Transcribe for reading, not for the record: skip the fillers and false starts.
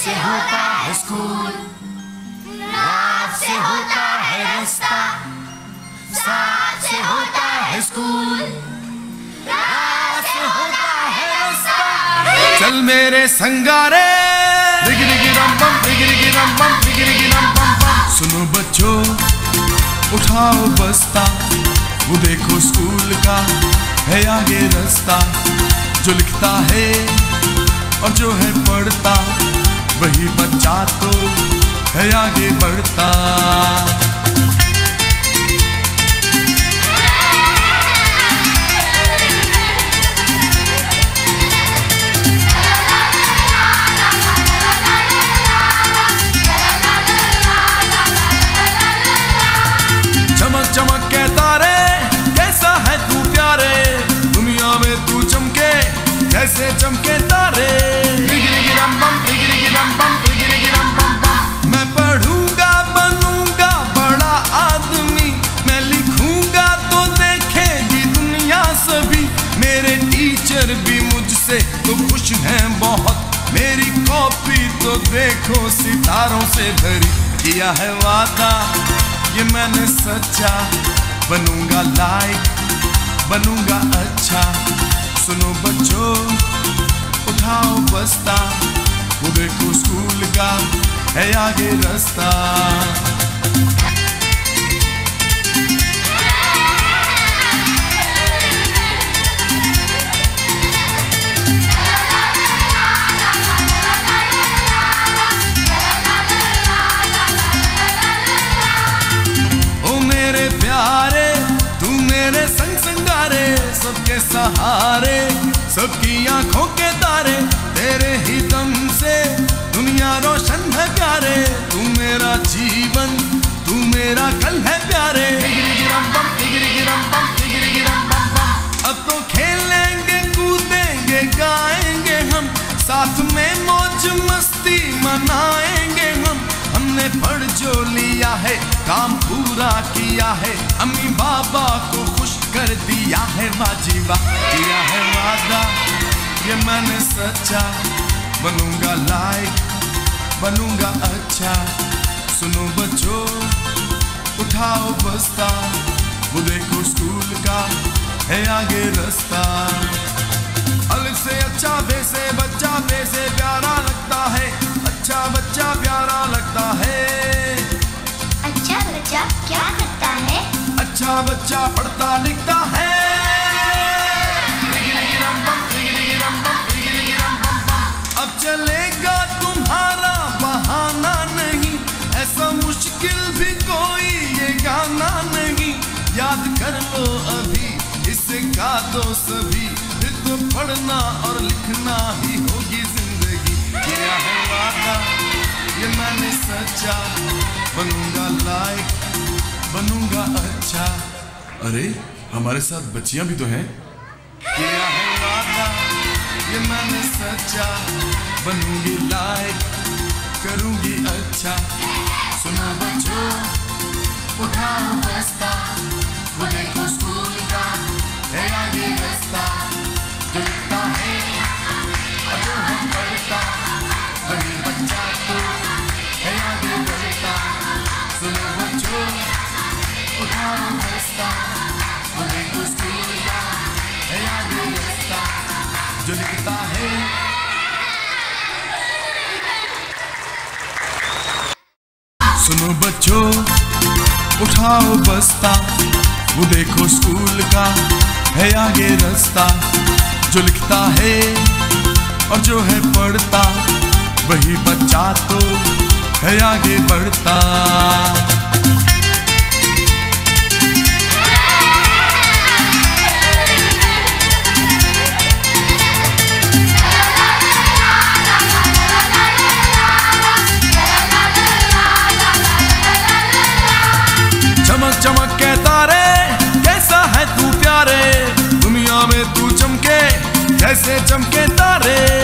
से होता है स्कूल, रात से होता है रास्ता, साथ से होता है स्कूल, रात से होता है रास्ता। चल मेरे संगारे, डिगिरिगी रम बम, डिगिरिगी रम बम, डिगिरिगी रम बम बम। सुनो बच्चों, उठाओ बस्ता, वो देखो स्कूल का है आगे रास्ता। जो लिखता है और जो है पढ़ता, वही बच्चा तो है आगे बढ़ता। चमक चमक के तारे, कैसा है तू प्यारे, दुनिया में तू चमके कैसे चमके तारे। डिगिरिगी रम बम, डिगिरिगी रम बम, डिगिरिगी रम बम बम। मैं पढ़ूंगा बनूंगा बड़ा आदमी, मैं लिखूंगा तो देखेगी दुनिया सभी। मेरे टीचर भी मुझसे तो खुश हैं बहुत, मेरी कॉपी तो देखो सितारों से भरी। किया है वादा ये मैंने सच्चा, बनूंगा लाइक, बनूंगा अच्छा। सुनो बच्चों, उठाओ बस्ता, वो देखो स्कूल का है आगे रास्ता। ओ मेरे प्यारे, तू मेरे संग संगारे, सबके सहारे, सबकी आंखों के तारे। तेरे ही दम से दुनिया रोशन है प्यारे। तू मेरा जीवन, तू मेरा कल है प्यारे। डिगिरिगी रम बम, डिगिरिगी रम बम, डिगिरिगी रम बम बम। अब तो खेलेंगे कूदेंगे गाएंगे हम, साथ में मौज मस्ती मनाएंगे हम। हमने पढ़ जो लिया है, काम पूरा किया है, अम्मी बाबा को खुश कर दिया है। वाजीवा किया है वादा ये मैंने सच्चा, बनूंगा लाइक, बनूंगा अच्छा। सुनो बच्चों, उठाओ बस्ता, वो देखो स्कूल का है आगे रास्ता। अलग से अच्छा, बे से बच्चा, बे से प्यारा लगता है, अच्छा बच्चा प्यारा लगता है। अच्छा बच्चा क्या करता है? अच्छा बच्चा पढ़ता लिखता है। डिगिरिगी रम बम, डिगिरिगी रम बम, डिगिरिगी रम बम बम। अब चलेगा तुम्हारा बहाना नहीं, ऐसा मुश्किल भी कोई ये गाना नहीं। याद कर लो अभी इसे गा दो सभी, फिर तो पढ़ना और लिखना ही होगी जिंदगी। किया है वादा ये मैंने सच्चा, बनूंगा लाइक, बनूंगा अच्छा। अरे हमारे साथ बच्चियां भी तो हैं। किया है वादा ये मैंने सच्चा, बनूंगी लाइक, करूंगी अच्छा। सुनो बच्चों, उठाओ बस्ता, वो देखो स्कूल का है आगे रास्ता। जो लिखता है और जो हम पढ़ता, वही बच्चा तो है आगे बढ़ता। सुनो बच्चों, उठाओ बस्ता, वो देखो स्कूल का है आगे रास्ता। जो लिखता है सुनो बच्चों, उठाओ बस्ता, वो देखो स्कूल का है आगे रास्ता। जो लिखता है और जो है पढ़ता, वही बच्चा तो है आगे बढ़ता। चमक चमक के तारे, कैसा है तू प्यारे, दुनिया में तू चमके कैसे चमके तारे।